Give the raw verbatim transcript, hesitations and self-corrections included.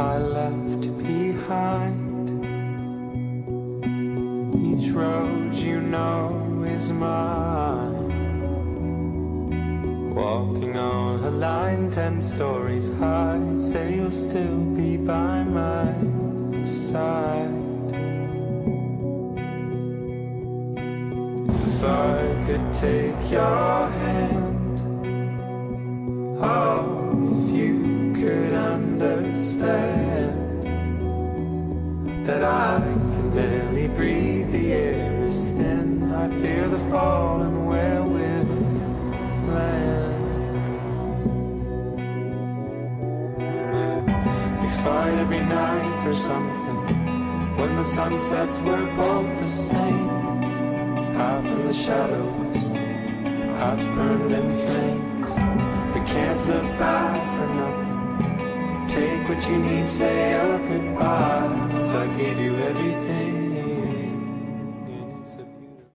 I left behind. Each road you know is mine. Walking on a line ten stories high, say you'll still be by my side. If I could take your hand, oh, if you could understand that I can barely breathe, the air is thin, I fear the fall and where we'll land. We fight every night for something. When the sun sets we're both the same. Half in the shadows, half burned in flames. We can't look back for nothing. Take what you need, say a goodbye. 'Cause I gave you everything.